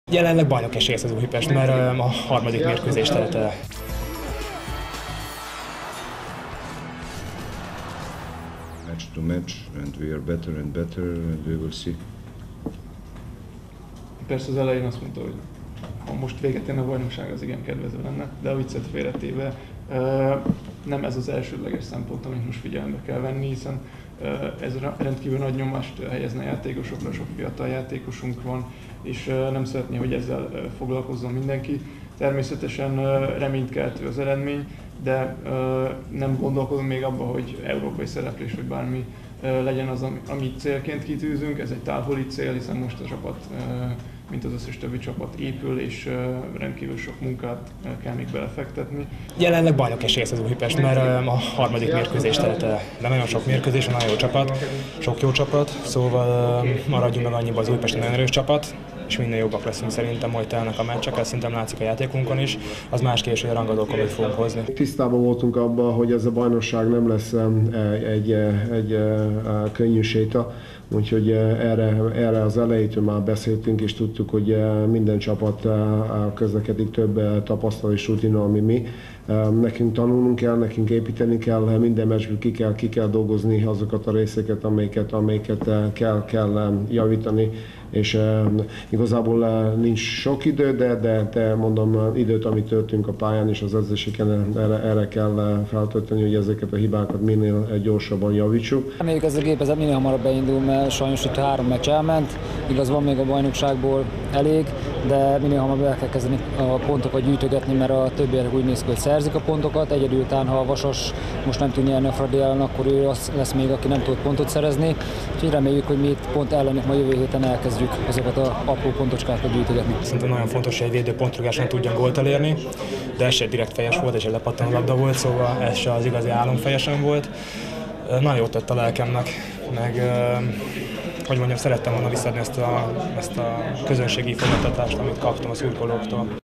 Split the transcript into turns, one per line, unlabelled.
Jelenleg bajnok esélyes az Újpest, mert a harmadik mérkőzést telt el.
Match to match, and we are better and better, and we will see.
Persze az elején azt mondta, hogy ha most véget érne a bajnokság, az igen kedvező lenne, de a viccet félretéve nem ez az elsődleges szempont, amit most figyelembe kell venni, hiszen ez rendkívül nagy nyomást helyezne a játékosokra, sok fiatal játékosunk van, és nem szeretné, hogy ezzel foglalkozzon mindenki. Természetesen reménykeltő az eredmény, de nem gondolkodom még abban, hogy európai szereplés vagy bármi legyen az, amit célként kitűzünk. Ez egy távoli cél, hiszen most a csapat, mint az összes többi csapat épül, és rendkívül sok munkát kell még belefektetni.
Jelenleg bajnok esélyes az Újpest, mert a harmadik mérkőzést telt el. De nagyon sok mérkőzés, nagyon jó csapat, sok jó csapat, szóval maradjunk meg annyiba, az Újpest nagyon erős csapat, és minél jobbak leszünk szerintem, majd telnek a meccsek, ez szerintem látszik a játékunkon is, az más kérdés, hogy a rangadókon mit fogunk hozni.
Tisztában voltunk abban, hogy ez a bajnokság nem lesz egy könnyű séta, úgyhogy erre az elejétől már beszéltünk, és tudtuk, hogy minden csapat közlekedik több tapasztalat és rutinnal, ami mi. Nekünk tanulnunk kell, nekünk építeni kell, minden meccsből ki kell dolgozni azokat a részeket, amelyeket kell javítani, és igazából nincs sok idő, de mondom, időt, amit töltünk a pályán és az edzéseken, erre kell feltölteni, hogy ezeket a hibákat minél gyorsabban javítsuk.
Reméljük, ez a gépezet minél hamarabb beindul, mert sajnos itt 3 meccs elment, igaz, van még a bajnokságból elég, de minél hamarabb el kell kezdeni a pontokat gyűjtögetni, mert a többiek úgy néz ki, hogy szerzik a pontokat, egyedül után, ha a Vasas most nem tud nyerni a Fradi ellen, akkor ő az lesz még, aki nem tud pontot szerezni, úgyhogy reméljük, hogy mi itt pont ellenük ma jövő héten elkezdjük azokat az apró pontocskákat gyűjtögetni.
Szerintem nagyon fontos, hogy egy védő pontrugásnál tudjon gólt elérni, de ez se direkt fejes volt, és egy lepattanó labda volt, szóval ez se az igazi álomfejesen volt. Nagyon jót tett a lelkemnek, meg hogy mondjam, szerettem volna visszadni ezt a közönségi fogadtatást, amit kaptam a szurkolóktól.